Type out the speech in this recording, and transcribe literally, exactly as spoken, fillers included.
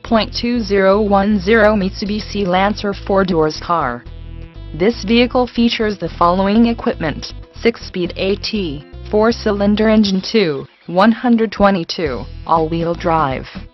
point two zero one zero Mitsubishi Lancer four doors car. This vehicle features the following equipment: six speed AT, four cylinder engine, two, one hundred twenty-two, all-wheel drive,